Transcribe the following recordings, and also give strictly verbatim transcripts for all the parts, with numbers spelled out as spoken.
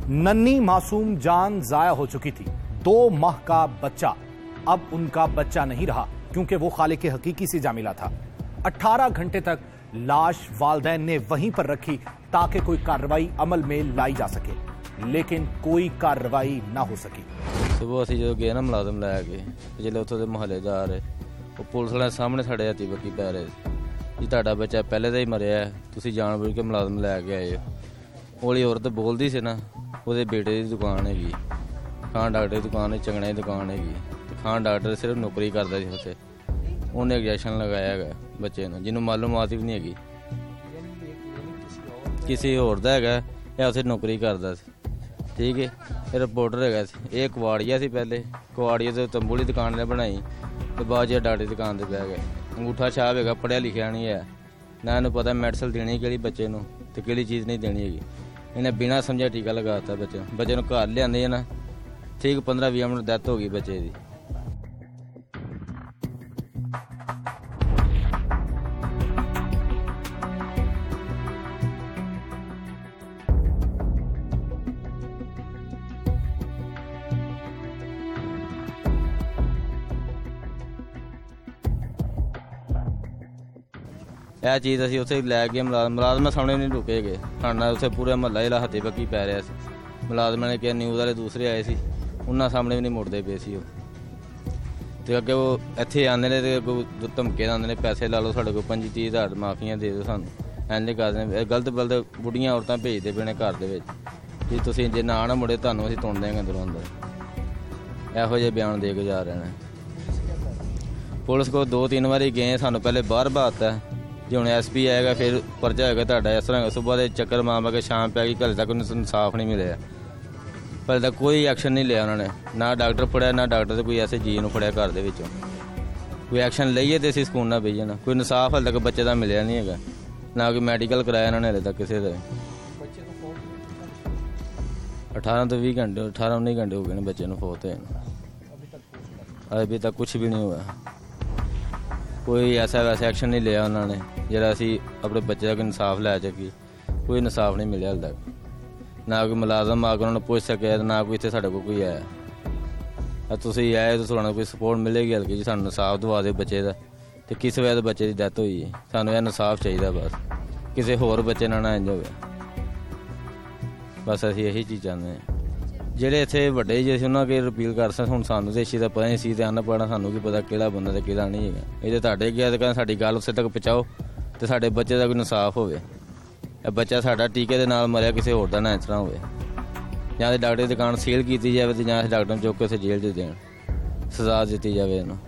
नन्ही मासूम जान जाया हो चुकी थी। दो माह का बच्चा अब उनका बच्चा नहीं रहा क्योंकि वो खालिक हकीकी से जा मिला था। अठारह घंटे तक लाश वालदैन ने वहीं पर रखी ताकि कोई कार्रवाई अमल में लाई जा सके, लेकिन कोई कार्रवाई ना हो सकी। सुबह असीं जो गए ना मुलाजम लैके, जिसले उत्थों दे मुहल्लेदार वो पुलिस वाले सामने साढ़े हत्थी बक्की पै रहे जी तुहाडा बच्चा पहले तो ही मरिया है, तुसीं जान बुझ के मुलाजम लैके आए हो। ओली औरत बोलदी सी ना, ਉਹਦੇ बेटे की दुकान हैगी, खान डॉक्टर की दुकान है, चंगने की दुकान हैगी। खान डॉक्टर सिर्फ नौकरी करता सी उत्थे, उन्हें इंजैक्शन लगाया है बच्चे ने, जिन्होंने मालूमात भी नहीं हैगी किसी होर दा हैगा या उत्थे नौकरी करता सी। ठीक है, ये रिपोर्टर हैगा सी, ये कवाड़िया सी पहले, कवाड़िया तो तंबू की दुकान ने बनाई तो बाद च डॉक्टर की दुकान पर बह गए। अंगूठा छाप हैगा, पढ़िया लिखिया नहीं है ना, इन्हूं पता मेडिसिन देनी किहड़ी बच्चे नूं ते किहड़ी चीज़ नहीं देनी हैगी। इन्हें बिना समझे टीका लगाता बच्चे बच्चे को घर लियाते है ना, ठीक पंद्रह बीस मिनट डेथ हो गई बच्चे की। यह चीज़ असीं उत्थे लै गए, मुलाजम मुलाजम सामने नहीं रुके गए, साढ़े उत्थे पूरा महला जिहड़ा हत्थी बक्की पै रहा सी। मुलाजम ने कहा, न्यूज़ वाले दूसरे आए सी, उन्होंने सामने भी नहीं मुड़ते पे सी। तो अगे वो इत्थे आंदे ने ते धमके आंदे ने, पैसे ला लो साढ़े को पंजी तीह हज़ार माफियां दे दो सानूं, इंज करदे ने। गलत गलत बुढ़ियां औरतां भेजदे पे ने घर दे विच जी तुसीं जे ना ना मुड़े तुहानूं असीं तुण देंगे अंदरों अंदर। इहो ਜਿਹੇ बयान दे के जा रहे हैं। पुलिस को दो तीन बारी गए, सानूं पहले बाहर बाता जे हुण एस पी आएगा फिर परचा होएगा तुहाडा इस तरह। सुबह के चक्कर मार मार के शाम पै गई, हले तक इंसाफ नहीं मिले, हले तक कोई एक्शन नहीं लिया उन्होंने, ना डॉक्टर फड़िया ना डॉक्टर से कोई ऐसे जी नूं फड़िया घर दे विचों। कोई एक्शन लईए तो असीं सकून नाल बही जाना। कोई इंसाफ हले तक बच्चे का मिलिया नहीं है, ना कोई मैडिकल कराया उन्होंने हले तक किसी का। अठारह तो भी घंटे अठारह उन्नीस घंटे हो गए बच्चे फौत हुए, अभी तक कुछ भी नहीं हुआ। कोई ऐसा वैसा एक्शन नहीं लिया उन्होंने जिहड़ा असीं अपने बच्चे का इंसाफ लै सकी। कोई इंसाफ नहीं मिलिया हले तक, ना कोई मुलाजम आकर उन्होंने पुछ सके, ना कोई इत्थे साडे कोल कोई आया। तुसीं आए तो तुहानूं कोई सपोर्ट मिलेगी हल्की जी, सानूं इंसाफ दवा दे बच्चे का, तो किस वजह बच्चे की डैथ हुई है, सानूं यह इंसाफ चाहिए बस, किसी होर बच्चे नाल ना इंज होवे। बस असीं यही चीज़ चाहते हैं। ਜਿਹੜੇ ਇੱਥੇ ਵੱਡੇ ਜੇ ਅਸੀਂ ਉਹਨਾਂ ਅੱਗੇ ਅਪੀਲ ਕਰ ਸਕਦੇ, ਹੁਣ ਸਾਨੂੰ ਤਾਂ ਇਸ ਚੀਜ਼ ਦਾ ਪਤਾ ਨਹੀਂ ਸੀ ਤੇ ਅਨਪੜ੍ਹ ਸਾਨੂੰ ਕੀ ਪਤਾ ਕਿਹੜਾ ਬੰਦਾ ਤੇ ਕਿਹੜਾ ਨਹੀਂ ਹੈਗਾ। ਇਹ ਤਾਂ ਤੁਹਾਡੇ ਅੱਗੇ ਕਹਿੰਦੇ ਸਾਡੀ ਗੱਲ ਉੱਥੇ ਤੱਕ ਪਹੁੰਚਾਓ ਤੇ ਸਾਡੇ ਬੱਚੇ ਦਾ ਕੋਈ ਇਨਸਾਫ ਹੋਵੇ। ਇਹ ਬੱਚਾ ਸਾਡਾ ਟੀਕੇ ਦੇ ਨਾਲ ਮਰਿਆ, ਕਿਸੇ ਹੋਰ ਦਾ ਨਾ ਇਸ ਤਰ੍ਹਾਂ ਹੋਵੇ, ਜਾਂ ਤਾਂ ਡਾਕਟਰ ਦੀ ਦੁਕਾਨ ਸੀਲ ਕੀਤੀ ਜਾਵੇ ਤੇ ਜਾਂ ਡਾਕਟਰ ਨੂੰ ਚੁੱਕ ਕੇ ਉੱਥੇ ਜੇਲ੍ਹ 'ਚ ਦੇਣ, ਸਜ਼ਾ ਦਿੱਤੀ ਜਾਵੇ ਇਹਨੂੰ।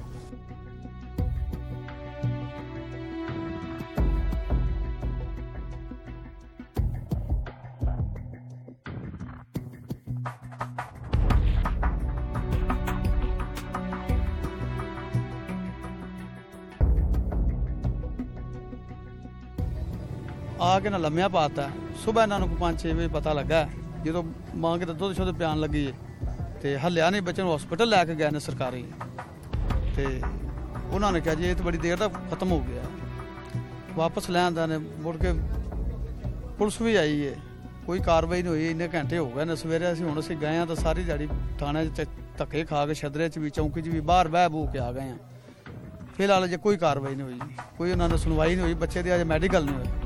आके ना लम्मिया पाता। सुबह इन्हों को पाँच छे बजे पता लगा, जो मां के दुध शुद्ध प्यान लगी है तो हलिया नहीं, बच्चे हॉस्पिटल लैके गए ने सरकारी, तो उन्होंने कहा जी ये तो बड़ी देर तक खत्म हो गया। वापस ले आंदा ने, मुड़ के पुलिस भी आई है, कोई कार्रवाई नहीं हुई। इन्ने घंटे हो गए ने, सवेरे असीं हुण असीं गए तो सारी दिहाड़ी थाने धक्के खा के, छदरे च भी चौंकी च भी बाहर बह बू के आ गए हैं। फिलहाल अजे कोई कार्रवाई नहीं हुई, कोई उन्होंने सुनवाई नहीं हुई, बच्चे की अजे मैडिकल नहीं हुई।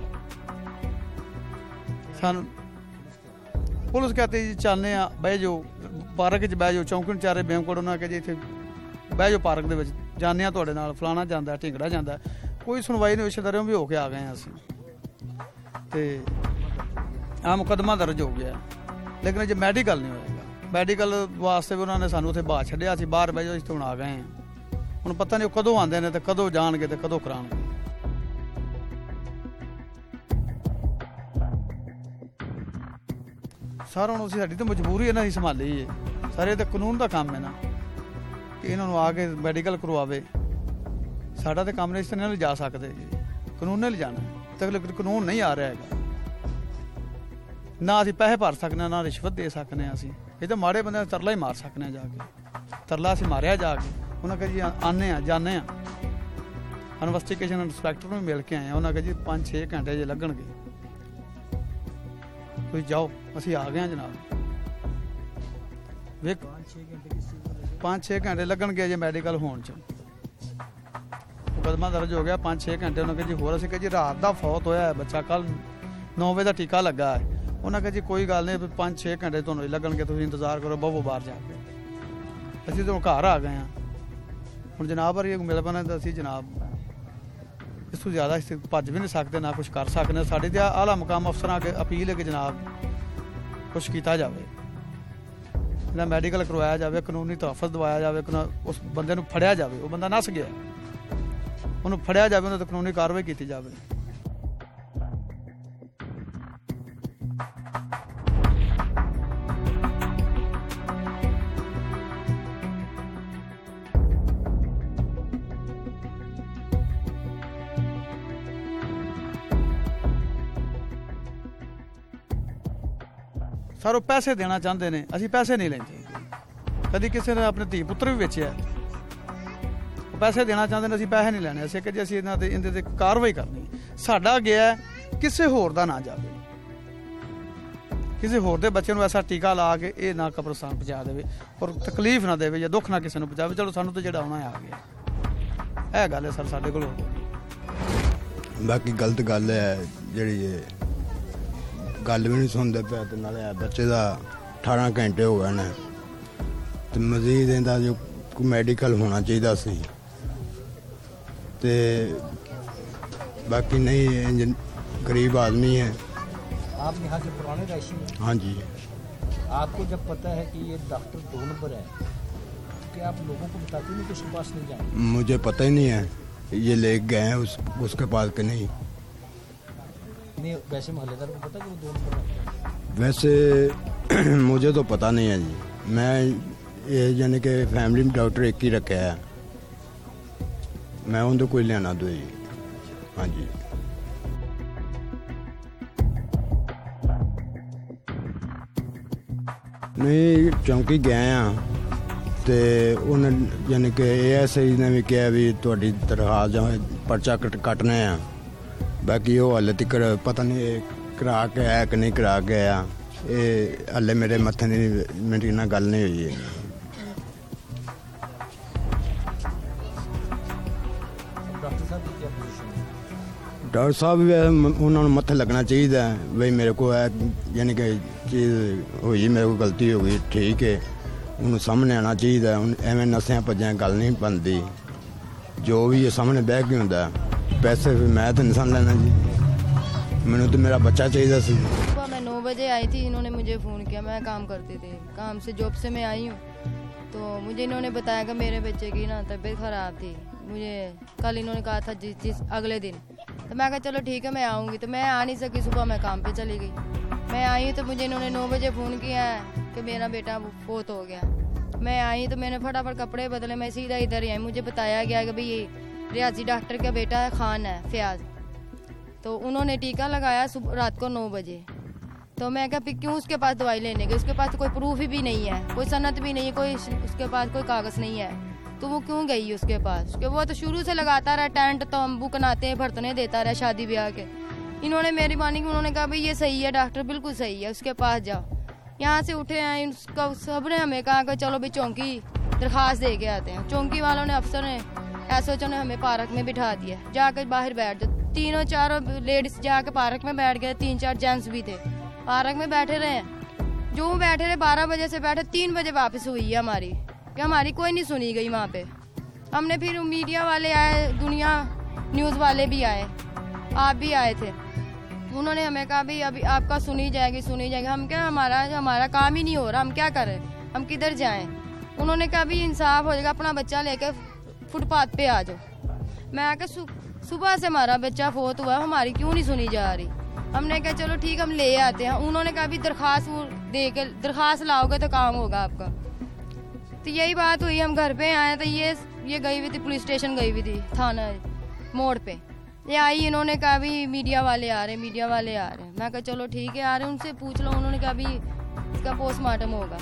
सानू पुलिस कहती जी चाहते हैं बह जाओ पार्क च बह जाओ, चौंकी चारे बेमकोट उन्होंने कहा जी इत्थे बह जाओ पार्क दे विच, जाने तुहाडे नाल फलाना जांदा ढिंगड़ा जांदा। कोई सुनवाई नहीं हुई, छदरों भी होके आ गए हैं असीं ते आ मुकदमा दर्ज हो गया, लेकिन अजे मैडिकल नहीं होएगा। मैडिकल वास्ते भी उन्होंने सानू उत्थे बाहर छड्डिया सी, बाहर बह जाओ इत्थे हुण आ गए हैं। हुण पता नहीं कदों आंदे ने ते कदों जाणगे ते कदों कराणगे। सारा हूँ साड़ी तो मजबूरी इन्हों की संभाली है, सारे तो कानून का काम है ना कि इन्हों आके मैडिकल करवावे। साडा तो काम नहीं, इस तरह नहीं जा सकते, कानून ने ले जाना तो कानून नहीं आ रहा है। ना असीं पैसे भर सकने, ना रिश्वत दे सकने, असीं ये तो माड़े बंदे तरला ही मार सकने, जाके तरला असीं मारिया जाके। उन्हें कहा जी आने जाने इन्वेस्टिगेशन इंस्पैक्टर में मिल के आए, उन्हें कहा जी पाँच छे घंटे जे लगणगे, तुसीं जाओ, असीं आ गए हैं जनाब। ਵੇਖ ਪੰਜ ਛੇ ਘੰਟੇ ਲੱਗਣਗੇ ਜੇ ਮੈਡੀਕਲ ਹੋਣ ਚ। ਮੁਕੱਦਮਾ ਦਰਜ ਹੋ ਗਿਆ, ਪੰਜ ਛੇ ਘੰਟੇ ਉਹਨਾਂ ਕਹਿੰਦੇ ਜੀ ਹੋਰ। ਅਸੀਂ ਕਹਿੰਦੇ ਜੀ ਰਾਤ ਦਾ ਫੌਤ ਹੋਇਆ ਹੈ ਬੱਚਾ, ਕੱਲ ਨੌ ਵਜੇ ਦਾ ਟੀਕਾ ਲੱਗਾ ਹੈ। ਉਹਨਾਂ ਕਹਿੰਦੇ ਜੀ ਕੋਈ ਗੱਲ ਨਹੀਂ, ਪੰਜ ਛੇ ਘੰਟੇ ਤੁਹਾਨੂੰ ਲੱਗਣਗੇ, ਤੁਸੀਂ ਇੰਤਜ਼ਾਰ ਕਰੋ, ਬਵੋ ਬਾਹਰ ਜਾ ਕੇ। ਅਸੀਂ ਤਾਂ ਘਰ ਆ ਗਏ ਹਾਂ ਹੁਣ ਜਨਾਬ ਵਰਗੇ ਮਿਲ ਪੈਣਾ ਤਾਂ ਅਸੀਂ ਜਨਾਬ ਇਸ ਤੋਂ ਜ਼ਿਆਦਾ ਅਸੀਂ ਭੱਜ ਵੀ ਨਹੀਂ ਸਕਦੇ, ਨਾ ਕੁਛ ਕਰ ਸਕਦੇ। ਸਾਡੀ ਤੇ ਆਲਾ ਮੁਕਾਮ ਅਫਸਰਾਂ ਅੱਗੇ ਅਪੀਲ ਹੈ ਕਿ ਜਨਾਬ ਕੁਛ ਕੀਤਾ ਜਾਵੇ, ਜਿਹੜਾ ਮੈਡੀਕਲ ਕਰਵਾਇਆ ਜਾਵੇ, ਕਾਨੂੰਨੀ ਤਹਫ਼ੁਜ਼ ਦਵਾਇਆ ਜਾਵੇ, ਉਸ ਬੰਦੇ ਨੂੰ ਫੜਿਆ ਜਾਵੇ। ਉਹ ਬੰਦਾ ਨੱਸ ਗਿਆ, ਉਹਨੂੰ ਫੜਿਆ ਜਾਵੇ, ਉਹਨਾਂ ਤੇ ਕਾਨੂੰਨੀ ਕਾਰਵਾਈ ਕੀਤੀ ਜਾਵੇ। ਸਰ ਉਹ ਪੈਸੇ ਦੇਣਾ ਚਾਹੁੰਦੇ ਨੇ, ਅਸੀਂ ਪੈਸੇ ਨਹੀਂ ਲੈਂਦੇ। ਕਦੀ ਕਿਸੇ ਨੇ ਆਪਣੇ ਧੀ ਪੁੱਤਰ ਵੀ ਵੇਚਿਆ, ਉਹ ਪੈਸੇ ਦੇਣਾ ਚਾਹੁੰਦੇ ਨੇ, ਅਸੀਂ ਪੈਸੇ ਨਹੀਂ ਲੈਣੇ। ਅਸੀਂ ਕਿ ਜੀ ਅਸੀਂ ਇਹਨਾਂ ਤੇ ਇਹਦੇ ਤੇ ਕਾਰਵਾਈ ਕਰਨੀ। ਸਾਡਾ ਗਿਆ ਕਿਸੇ ਹੋਰ ਦਾ ਨਾ ਜਾਵੇ, ਕਿਸੇ ਹੋਰ ਦੇ ਬੱਚੇ ਨੂੰ ਐਸਾ ਟੀਕਾ ਲਾ ਕੇ ਇਹ ਨਾ ਕਬਰਸਤਾਨ ਪਹੁੰਚਾ ਦੇਵੇ ਔਰ ਤਕਲੀਫ ਨਾ ਦੇਵੇ ਜਾਂ ਦੁੱਖ ਨਾ ਕਿਸੇ ਨੂੰ ਪਹੁੰਚਾਵੇ। ਚਲੋ ਸਾਨੂੰ ਤਾਂ ਜਿਹੜਾ ਆਉਣਾ ਆ ਗਿਆ, ਇਹ ਗੱਲ ਹੈ ਸਰ ਸਾਡੇ ਕੋਲ। ਬਾਕੀ ਗਲਤ ਗੱਲ ਹੈ ਜਿਹੜੀ ਇਹ ਗੱਲ ਵੀ ਨਹੀਂ ਸੁਣਦੇ ਪਏ, ਤੇ ਨਾਲੇ ਬੱਚੇ ਦਾ ਅਠਾਰਾਂ ਘੰਟੇ ਹੋ ਗਏ ਨੇ, ਤੇ ਮਜ਼ੀਦ ਇਹਦਾ ਜੋ ਕੋਈ ਮੈਡੀਕਲ ਹੋਣਾ ਚਾਹੀਦਾ ਸੀ। ਤੇ ਬਾਕੀ नहीं, गरीब आदमी है। आप यहाँ के पुराने रहायशी हैं? हाँ जी। आपको जब पता है कि ये डॉक्टर दो नंबर है, क्या आप लोगों को बताते नहीं कि उसके पास नहीं जाएंगे? मुझे पता ही नहीं है, ये ले गए हैं उस उसके पास के नहीं। नहीं, वैसे मोहल्लेदार को पता है कि वो दो नंबर है? वैसे मुझे तो पता नहीं है जी, मैं ये यानी कि फैमिली में डॉक्टर एक ही रखा है, मैं उनको कोई लेना दो जी। हाँ जी। नहीं चौंकी गए हैं तो उन्हें यानी कि एस आई ने भी कहा भी थोड़ी दरखास्त पर्चा कट कटने हैं, बाकी वो हाले तक पता नहीं करा के है कि नहीं करा के है, ये हाले मेरे मत्थे नहीं मेरी ना गल नहीं हुई है। डॉक्टर साहब की क्या पोजीशन है? डॉक्टर साहब भी उन्होंने मत्थे लगना चाहिए भाई मेरे को है यानी कि चीज़ हुई, मेरे को गलती हो गई, ठीक है, उन्होंने सामने आना चाहिए। हूँ एवं नशे भज्या गल नहीं बनती, जो भी ये सामने बह के होंगे पैसे फिर मैं तो नहीं लेना जी, मैंने तो मेरा बच्चा चाहिए सी। सुबह मैं नौ बजे आई थी, इन्होंने मुझे फ़ोन किया, मैं काम करती थी, काम से जॉब से मैं आई हूँ, तो मुझे इन्होंने बताया कि मेरे बच्चे की ना तबीयत ख़राब थी। मुझे कल इन्होंने कहा था जिस जिस अगले दिन, तो मैं कहा चलो ठीक है मैं आऊँगी, तो मैं आ नहीं सकी, सुबह मैं काम पे चली गई। मैं आई तो मुझे इन्होंने नौ बजे फ़ोन किया है कि मेरा बेटा फोत हो गया। मैं आई तो मैंने फटाफट कपड़े बदले, मैं सीधा इधर ही आई। मुझे बताया गया कि भाई ये रियाजी डॉक्टर का बेटा है, खान है फयाज, तो उन्होंने टीका लगाया सुबह रात को नौ बजे। तो मैं क्या फिर क्यों उसके पास दवाई लेने गई, उसके पास तो कोई प्रूफ भी नहीं है, कोई सनद भी नहीं है, कोई उसके पास कोई कागज़ नहीं है, तो वो क्यों गई उसके पास? क्योंकि वो तो शुरू से लगाता रहा टेंट, तंबू बनाते हैं, बर्तने देता रहा शादी ब्याह के। इन्होंने मेरी मानी कि उन्होंने कहा भाई ये सही है, डॉक्टर बिल्कुल सही है, उसके पास जाओ। यहाँ से उठे हैं, उसका सब ने हमें कहा कि चलो भाई चौंकी दरखास्त दे के आते हैं। चौंकी वालों ने, अफसर ने, एस एच ओ ने हमें पार्क में बिठा दिया, जाकर बाहर बैठ जाओ। तीनों चारों लेडीज जाके पार्क में बैठ गए, तीन चार जेंट्स भी थे, पार्क में बैठे रहे। जो बैठे रहे बारह बजे से बैठे, तीन बजे वापस हुई है हमारी, कि हमारी कोई नहीं सुनी गई वहाँ पे। हमने फिर मीडिया वाले आए, दुनिया न्यूज़ वाले भी आए, आप भी आए थे, उन्होंने हमें कहा भाई अभी आपका सुनी जाएगी सुनी जाएगी। हम क्या, हमारा हमारा काम ही नहीं हो रहा, हम क्या करें, हम किधर जाएं? उन्होंने कहा भाई इंसाफ हो जाएगा, अपना बच्चा लेकर फुटपाथ पे आ जाओ। मैं आकर सु, सुबह से हमारा बच्चा फोत हुआ, हमारी क्यों नहीं सुनी जा रही? हमने कहा चलो ठीक हम ले आते हैं। उन्होंने कहा भी दरखास्त दे के दरखास्त लाओगे तो काम होगा आपका। तो यही बात हुई, हम घर पे आए तो ये ये गई हुई थी, पुलिस स्टेशन गई हुई थी, थाना मोड़ पे। ये आई, इन्होंने कहा भी मीडिया वाले आ रहे हैं, मीडिया वाले आ रहे हैं। मैं कहा चलो ठीक है आ रहे हैं, उनसे पूछ लो। उन्होंने कहा भी इसका पोस्टमार्टम होगा।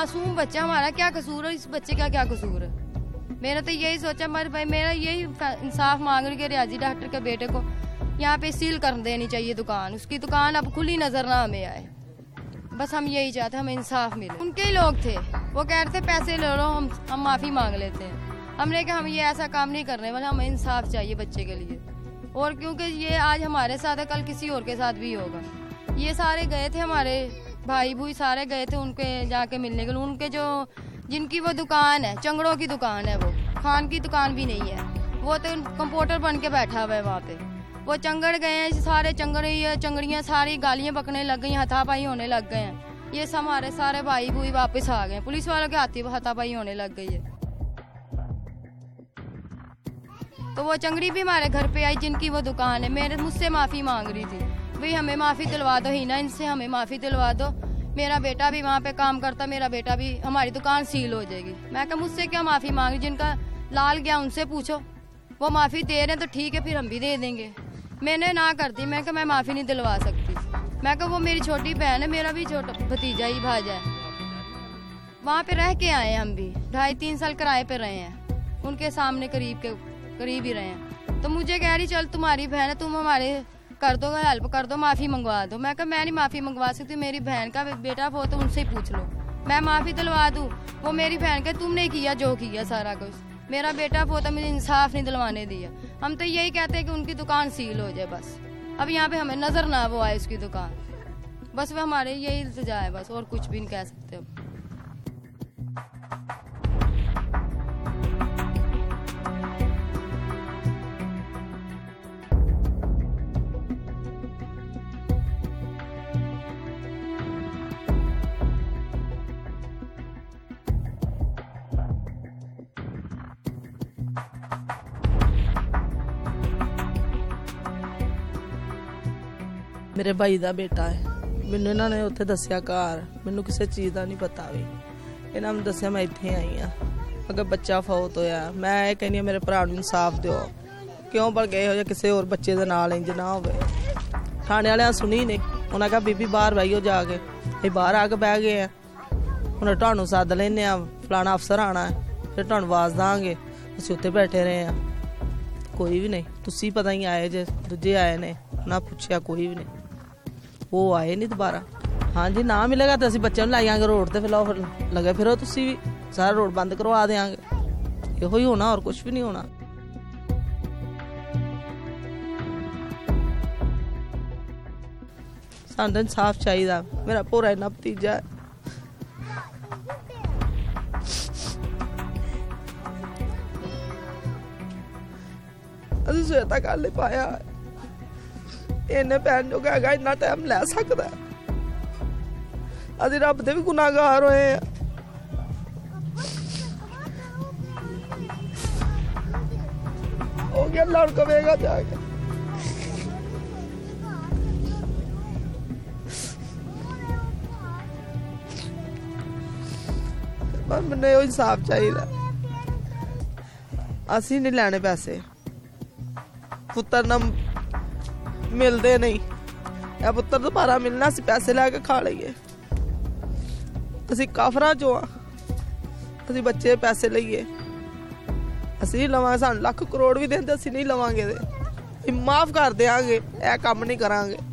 मासूम बच्चा, हमारा क्या कसूर है, इस बच्चे का क्या कसूर है। मैंने तो यही सोचा मेरे भाई, मेरा यही इंसाफ मांग रही कि रियाजी डॉक्टर के बेटे को यहाँ पे सील कर देनी चाहिए दुकान, उसकी दुकान अब खुली नजर ना हमें आए। बस हम यही चाहते, हमें इंसाफ मिले। उनके ही लोग थे, वो कह रहे थे पैसे ले लो, हम हम माफी मांग लेते हैं। हमने कहा हम ये ऐसा काम नहीं करने वाले, हमें इंसाफ चाहिए बच्चे के लिए। और क्योंकि ये आज हमारे साथ है, कल किसी और के साथ भी होगा। ये सारे गए थे, हमारे भाई भूई सारे गए थे उनके जाके मिलने के लिए। उनके जो जिनकी वो दुकान है, चंगड़ों की दुकान है, वो खान की दुकान भी नहीं है, वो तो कंप्यूटर बन के बैठा हुआ है वहाँ पे। वो चंगड़ गए हैं, सारे चंगड़ी चंगड़ियाँ सारी गालियाँ बकने लग गई, हाथापाई होने लग गए हैं। ये सब हमारे सारे भाई भूई वापस आ गए, पुलिस वालों के हाथी हाथापाई होने लग गई है। तो वो चंगड़ी भी हमारे घर पे आई, जिनकी वो दुकान है, मेरे मुझसे माफ़ी मांग रही थी, भाई हमें माफ़ी दिलवा दो ही ना, इनसे हमें माफ़ी दिलवा दो, मेरा बेटा भी वहाँ पे काम करता, मेरा बेटा भी, हमारी दुकान सील हो जाएगी। मैं कहा मुझसे क्या माफ़ी मांगी, जिनका लाल गया उनसे पूछो, वो माफ़ी दे रहे हैं तो ठीक है, फिर हम भी दे देंगे। मैंने ना कर दी, मैं कहा मैं माफ़ी नहीं दिलवा सकती। मैं कहा वो मेरी छोटी बहन है, मेरा भी छोटा भतीजा ही भाजा है। वहाँ पे रह के आए हैं हम भी, ढाई तीन साल किराए पे रहे हैं, उनके सामने करीब के करीब ही रहे हैं। तो मुझे कह रही चल तुम्हारी बहन है, तुम हमारे कर दो, हेल्प कर दो, माफ़ी मंगवा दो। मैं कहा मैं नहीं माफ़ी मंगवा सकती, मेरी बहन का बेटा वो तो उनसे ही पूछ लो, मैं माफ़ी दिलवा दूँ। वो मेरी बहन के तुमने किया जो किया सारा कुछ, मेरा बेटा वो तो मुझे इंसाफ नहीं दिलवाने दिया। हम तो यही कहते हैं कि उनकी दुकान सील हो जाए बस, अब यहाँ पे हमें नज़र ना वो आए उसकी दुकान, बस वो हमारे यही इल्तिजा है बस, और कुछ भी नहीं कह सकते अब। मेरे भाई ਦਾ ਬੇਟਾ ਹੈ, ਮੈਨੂੰ ਇਹਨਾਂ ਨੇ ਉੱਥੇ ਦੱਸਿਆ ਘਰ, ਮੈਨੂੰ ਕਿਸੇ ਚੀਜ਼ ਦਾ ਨਹੀਂ ਪਤਾ ਵੀ, ਇਹਨਾਂ ਨੂੰ ਦੱਸਿਆ ਮੈਂ ਇੱਥੇ ਆਈ ਆ। ਅਗਰ ਬੱਚਾ ਫੌਤ ਹੋਇਆ, ਮੈਂ ਇਹ ਕਹਿੰਦੀ ਮੇਰੇ ਭਰਾ ਨੂੰ ਇਨਸਾਫ ਦਿਓ, ਕਿਉਂ ਬਲ ਗਏ ਹੋ ਜਾਂ ਕਿਸੇ ਹੋਰ ਬੱਚੇ ਦੇ ਨਾਲ ਇੰਜ ਨਾ ਹੋਵੇ। ਥਾਣੇ ਵਾਲਿਆਂ ਸੁਣੀ ਨਹੀਂ, ਉਹਨਾਂ ਕਹਾ ਬੀਬੀ ਬਾਹਰ ਬਹਿਓ ਜਾ ਕੇ, ਇਹ ਬਾਹਰ ਆ ਕੇ ਬਹਿ ਗਏ ਆ, ਹੁਣ ਤੁਹਾਨੂੰ ਸੱਦ ਲੈਂਦੇ ਆ, ਫਲਾਣਾ ਅਫਸਰ ਆਣਾ ਫਿਰ ਤੁਹਾਨੂੰ ਆਵਾਜ਼ ਦਾਂਗੇ। ਅਸੀਂ ਉੱਥੇ ਬੈਠੇ ਰਹੇ ਆ, ਕੋਈ ਵੀ ਨਹੀਂ, ਤੁਸੀਂ ਪਤਾ ਹੀ ਆਏ ਜੇ, ਦੂਜੇ ਆਏ ਨੇ ਨਾ ਪੁੱਛਿਆ ਕੋਈ ਵੀ ਨਹੀਂ, ਉਹ ਆਏ ਨਹੀਂ ਦੁਬਾਰਾ। ਹਾਂਜੀ ਨਾ ਮਿਲੇਗਾ ਤਾਂ ਅਸੀਂ ਬੱਚਿਆਂ ਨੂੰ ਲੈ ਆਵਾਂਗੇ ਰੋਡ ਤੇ, ਫਿਰ ਲਓ ਫਿਰ ਲੱਗੇ ਫਿਰੋ ਤੁਸੀਂ ਵੀ, ਸਾਰਾ ਰੋਡ ਬੰਦ ਕਰਵਾ ਦੇਵਾਂਗੇ। ਇਹੋ ਹੀ ਹੋਣਾ, ਹੋਰ ਕੁਝ ਵੀ ਨਹੀਂ ਹੋਣਾ। ਸਾਨੂੰ ਇਨਸਾਫ ਚਾਹੀਦਾ, ਮੇਰਾ ਪੂਰਾ ਇੰਨਾ ਭਤੀਜਾ ਹੈ। ਅਸੀਂ ਸਵੇਰ ਤੱਕ ਗੱਲ ਨਹੀਂ ਪਾਇਆ, ਇਹਨੇ ਭੈਣ ਜੋ ਕਹੇਗਾ ਇੰਨਾ ਟਾਈਮ ਲੈ ਸਕਦਾ। ਅਸੀਂ ਰੱਬ ਦੇ ਵੀ ਗੁਨਾਹਗਾਰ ਹੋਏ ਆ। ਹੋ ਗਿਆ ਲੜ ਕਵੇਗਾ ਜਾ ਕੇ। ਪਰ ਮੈਨੂੰ ਇਹ ਇਨਸਾਫ ਚਾਹੀਦਾ, ਅਸੀਂ ਨਹੀਂ ਲੈਣੇ ਪੈਸੇ, ਪੁੱਤਰ ਨਾ ਮਿਲਦੇ ਨਹੀਂ, ਇਹ ਪੁੱਤਰ ਦੁਬਾਰਾ ਮਿਲਣਾ, ਅਸੀਂ ਪੈਸੇ ਲੈ ਕੇ ਖਾ ਲਈਏ। ਅਸੀਂ ਕਾਫਰਾਂ ਚੋਂ ਆ, ਅਸੀਂ ਬੱਚੇ ਦੇ ਪੈਸੇ ਲਈਏ, ਅਸੀਂ ਨਹੀਂ ਲਵਾਂਗੇ। ਸਾਨੂੰ ਲੱਖ ਕਰੋੜ ਵੀ ਦੇਣ ਤੇ ਅਸੀਂ ਨਹੀਂ ਲਵਾਂਗੇ, ਮਾਫ ਕਰ ਦਿਆਂਗੇ, ਇਹ ਕੰਮ ਨਹੀਂ ਕਰਾਂਗੇ।